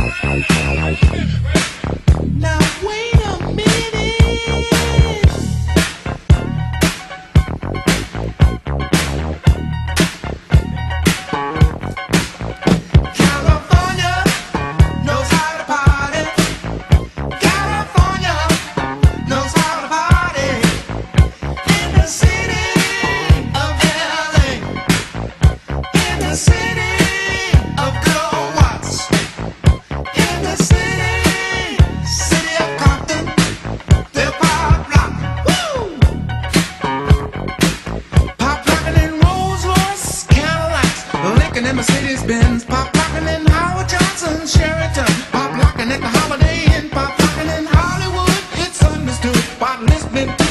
Now wait a minute. California knows how to party. California knows how to party. In the city of LA, in the city of Glow Watts, in the city of Compton, they're pop rock. Woo! Pop rockin' in Rolls Royce, Cadillacs, Lincoln and Mercedes Benz, pop rockin' in Howard Johnson, Sheraton, pop rockin' at the Holiday Inn, pop rockin' in Hollywood. It's understood by listening to